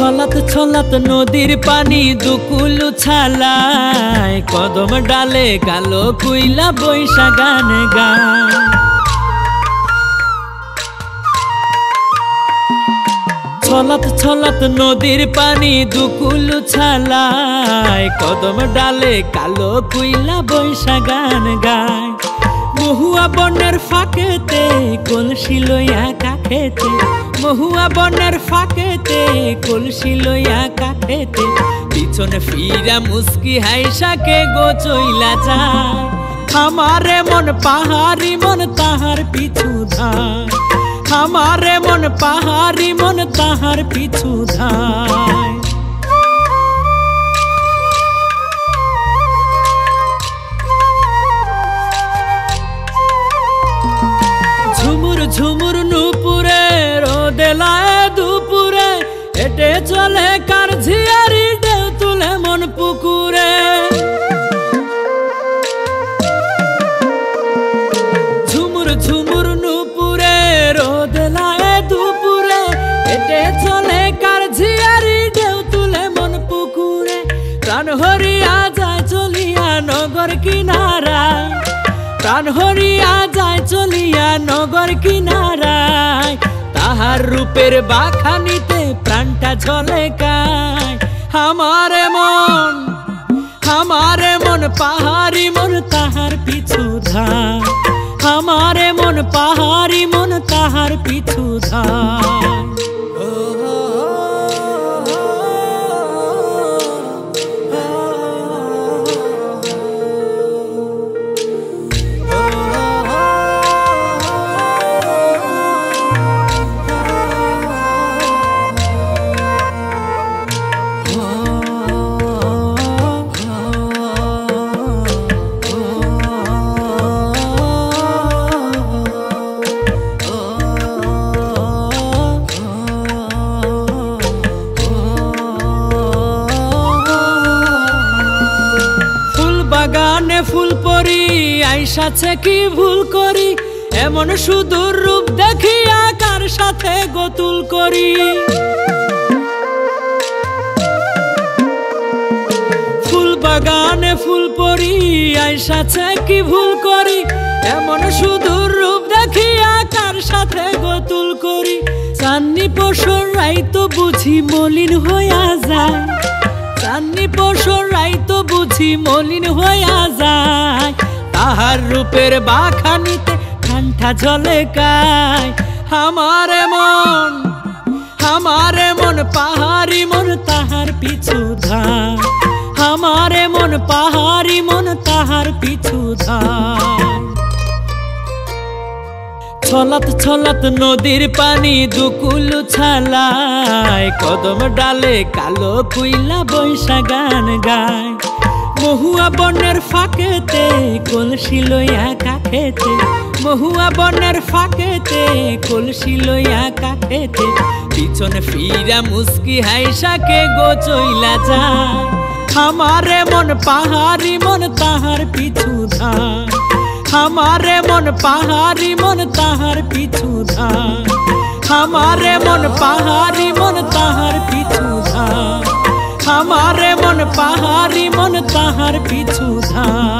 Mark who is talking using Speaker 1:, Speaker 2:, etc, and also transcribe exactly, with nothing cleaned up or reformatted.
Speaker 1: ছলাত ছলাত নদীর পানি দুকুল ছালায়, কদম ডালে কালো কুইলা বৈশা গান গায়। ছলাত ছলাত নদীর পানি দুকুল ছালায়, কদম ডালে কালো কুইলা বৈশা গান গায়। মহুয়া বনের ফাঁকেতে কলসি লইয়া কাখেতে, মহুয়া বনের ফাঁকেতে কলসি লইয়া কাখেতে, পিছনে ফিরা মুস্কি হাইসাকে গো চইলা যায়। আমারে মন পাহাড়ি মন তাহার পিছু ধায়, আমারে মন পাহাড়ি মন তাহার পিছু ধায়। ঝুমুর ঝুমুর নুপুরে রোদেলায় দুপুরে, হেঁটে চলে কার ঝিয়ারি ঢেউ তুলে মন পুকুরে। ঝুমুর ঝুমুর নুপুরে রোদেলায় দুপুরে, হেঁটে চলে কার ঝিয়ারি ঢেউ তুলে মন পুকুরে। প্রাণ হরিয়া যায় চলিয়া নগর কিনারায়, প্রাণ হরিয়া যায় চলিয়া নগর কিনারায়, তাহার রূপের বাখানিতে প্রাণটা ঝলকায়। আমারে মন আমারে মন পাহাড়ি মন তাহার পিছু ধায়, আমারে মন পাহাড়ি মন তাহার পিছু ধায়। বাগানে ফুল পরি আইসাছে কি ভুল করি, এমন সুদূর রূপ দেখিয়া কার সাথে গোতুল করি। ফুল বাগানে ফুল পরি আইসাছে কি ভুল করি, এমন সুদূর রূপ দেখিয়া কার সাথে গোতুল করি। চাঁদনি পশর রাইতো বুঝি মলিন হইয়া যায়, চাঁদনি পশর রাইতো বুঝি মলিন হইয়া যায়, তাহার রূপের বাখানিতে ঠান্ডা ঝলকায়। আমারে মন আমারে মন পাহাড়ি মন তাহার পিছু ধায়, আমারে মন পাহাড়ি মন তাহার পিছু ধায়। ছলাত ছলাত নদীর পানি দুকুল ছালায়, কদম ডালে কালো কুইলা বৈশা গান গায়। মহুয়া বনের ফাঁকেতে কলসি লইয়া কাখেতে, মহুয়া বনের ফাঁকেতে কলসি লইয়া কাখেতে, পিছনে ফিরা মুস্কি হাইসাকে গো চইলা যায়। আমারে মন পাহাড়ি মন তাহার পিছু ধায়, আমারে মন পাহাড়ি মন তাহার পিছু ধায়, আমারে মন পাহাড়ি মন তাহার পিছু ধায়, আমারে মন পাহাড়ি মন তাহার পিছু ধায়।